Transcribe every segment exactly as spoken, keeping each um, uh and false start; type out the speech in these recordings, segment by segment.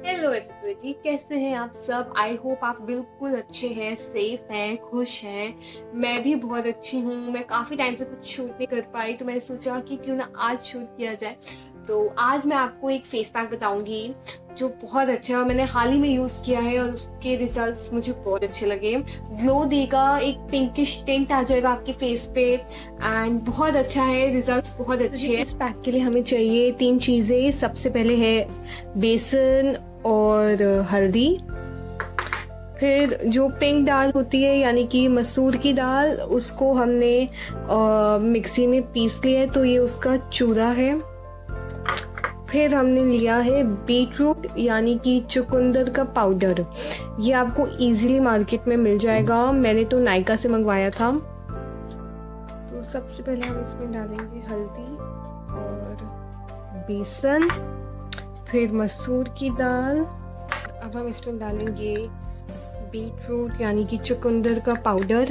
Hello everybody, कैसे हैं आप सब। आई होप आप बिल्कुल अच्छे हैं, सेफ हैं, खुश हैं। मैं भी बहुत अच्छी हूँ। मैं काफ़ी टाइम से कुछ शूट नहीं कर पाई, तो मैंने सोचा कि क्यों ना आज शूट किया जाए। तो आज मैं आपको एक फेस पैक बताऊंगी जो बहुत अच्छा है और मैंने हाल ही में यूज़ किया है और उसके रिजल्ट्स मुझे बहुत अच्छे लगे। ग्लो देगा, एक पिंकिश टिंट आ जाएगा आपके फेस पे एंड बहुत अच्छा है, रिजल्ट्स बहुत अच्छे हैं। इस पैक के लिए हमें चाहिए तीन चीज़ें। सबसे पहले है बेसन और हल्दी, फिर जो पिंक दाल होती है यानी कि मसूर की दाल, उसको हमने आ, मिक्सी में पीस लिया है, तो ये उसका चूरा है। फिर हमने लिया है बीट रूट यानी कि चुकंदर का पाउडर। ये आपको इजीली मार्केट में मिल जाएगा, मैंने तो नायका से मंगवाया था। तो सबसे पहले हम इसमें डालेंगे हल्दी और बेसन, फिर मसूर की दाल। अब हम इसमें डालेंगे बीट रूट यानी कि चुकंदर का पाउडर,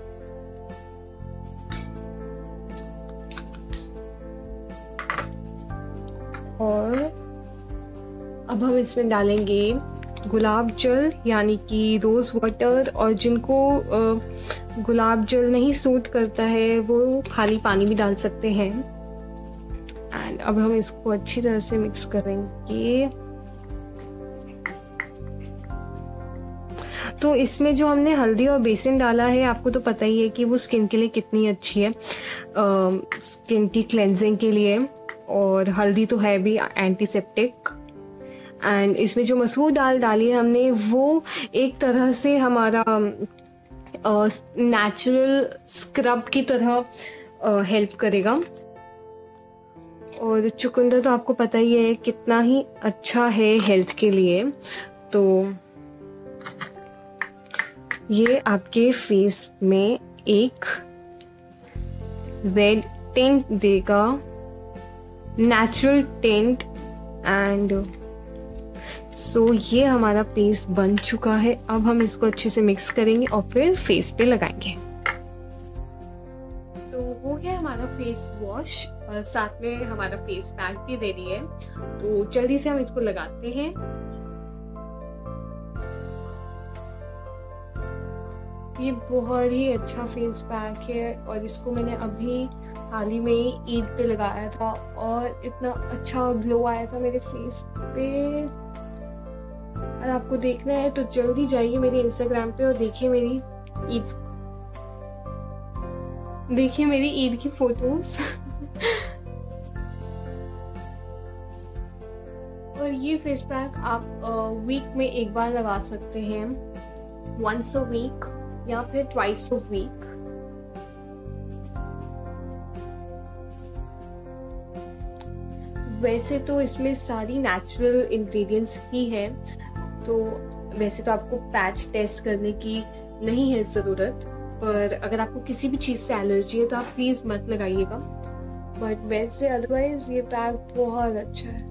और अब हम इसमें डालेंगे गुलाब जल यानी कि रोज़ वाटर। और जिनको गुलाब जल नहीं सूट करता है वो खाली पानी भी डाल सकते हैं। एंड अब हम इसको अच्छी तरह से मिक्स करेंगे। तो इसमें जो हमने हल्दी और बेसन डाला है, आपको तो पता ही है कि वो स्किन के लिए कितनी अच्छी है, स्किन की क्लेंजिंग के लिए। और हल्दी तो है भी एंटीसेप्टिक। एंड इसमें जो मसूर दाल डाली है हमने, वो एक तरह से हमारा नेचुरल स्क्रब की तरह हेल्प करेगा। और चुकंदर तो आपको पता ही है कितना ही अच्छा है हेल्थ के लिए। तो ये आपके फेस में एक रेड टिंट देगा, नेचुरल टिंट। एंड सो ये हमारा पेस्ट बन चुका है। अब हम इसको अच्छे से मिक्स करेंगे और फिर फेस पे लगाएंगे। तो हो गया हमारा फेस वॉश और साथ में हमारा फेस पैक भी रेडी है। तो जल्दी से हम इसको लगाते हैं। ये बहुत ही अच्छा फेस पैक है और इसको मैंने अभी हाल ही में ईद पे लगाया था और इतना अच्छा ग्लो आया था मेरे फेस पे। और आपको देखना है तो जल्दी जाइए मेरे इंस्टाग्राम पे और देखिए मेरी ईद देखिए मेरी ईद की फोटोज। और ये फेस पैक आप वीक में एक बार लगा सकते हैं, वंस अ वीक या फिर ट्वाइस अ वीक। वैसे तो इसमें सारी नेचुरल इंग्रेडिएंट्स ही है, तो वैसे तो आपको पैच टेस्ट करने की नहीं है ज़रूरत, पर अगर आपको किसी भी चीज़ से एलर्जी है तो आप प्लीज़ मत लगाइएगा। बट वैसे अदरवाइज ये पैक बहुत अच्छा है।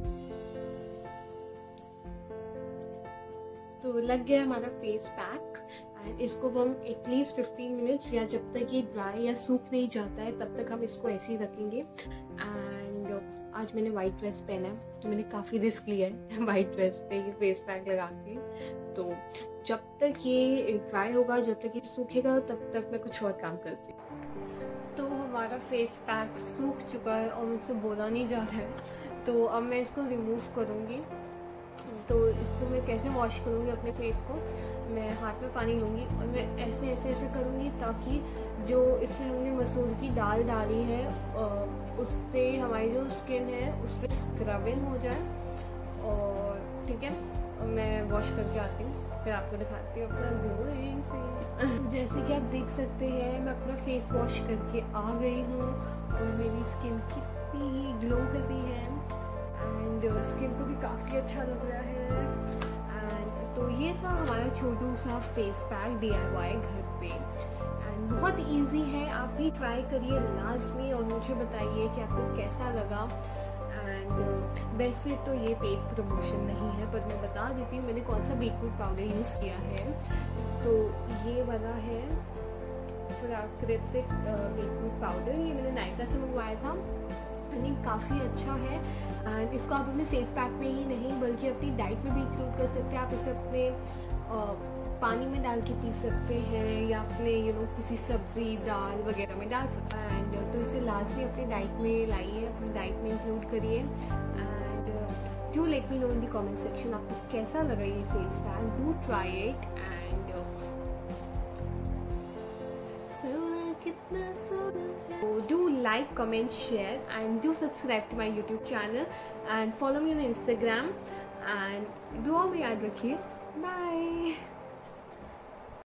तो लग गया हमारा फेस पैक। एंड इसको हम एटलीस्ट फिफ्टीन मिनट्स या जब तक ये ड्राई या सूख नहीं जाता है तब तक हम इसको ऐसे ही रखेंगे। एंड आज मैंने वाइट ड्रेस पहना है तो मैंने काफ़ी रिस्क लिया है वाइट ड्रेस पे ये फेस पैक लगा के। तो जब तक ये ड्राई होगा, जब तक ये सूखेगा, तब तक मैं कुछ और काम करती हूँ। तो हमारा फेस पैक सूख चुका है और मुझसे बोला नहीं जा रहा है, तो अब मैं इसको रिमूव करूँगी। तो इसको मैं कैसे वॉश करूँगी अपने फेस को, मैं हाथ में पानी लूँगी और मैं ऐसे ऐसे ऐसे करूँगी ताकि जो इसमें हमने मसूर की दाल डाली है उससे हमारी जो स्किन है उस पर स्क्रबिंग हो जाए। और ठीक है, और मैं वॉश करके आती हूँ, फिर आपको दिखाती हूँ अपना ग्लोइंग फेस। जैसे कि आप देख सकते हैं मैं अपना फेस वॉश करके आ गई हूँ और मेरी स्किन कितनी ही ग्लो कर रही है एंड स्किन को भी काफ़ी अच्छा लग रहा है। एंड तो ये था हमारा छोटू सा face pack D I Y घर पे। एंड बहुत इजी है, आप भी ट्राई करिए लाजमी और मुझे बताइए कि आपको कैसा लगा। एंड वैसे तो ये पेड प्रमोशन नहीं है, पर मैं बता देती हूँ मैंने कौन सा बीटरूट पाउडर यूज़ किया है। तो ये वाला है प्राकृतिक बीटरूट पाउडर, ये मैंने नायका से मंगवाया था। ब्राइटनिंग काफ़ी अच्छा है। एंड इसको आप अपने फेस पैक में ही नहीं बल्कि अपनी डाइट में भी इंक्लूड कर सकते हैं। आप इसे अपने uh, पानी में डाल के पी सकते हैं या अपने यू नो किसी सब्ज़ी दाल वगैरह में डाल सकते हैं। एंड तो इसे लाजमी अपनी डाइट में लाइए, अपनी डाइट में इंक्लूड करिए। And do let me know in the comment section आपको कैसा लगा ये face pack. Do try it and सोना कितना सोना है। Do like, comment, share and do subscribe to my YouTube channel and follow me on Instagram. And दुआ में याद रखिए। बाय।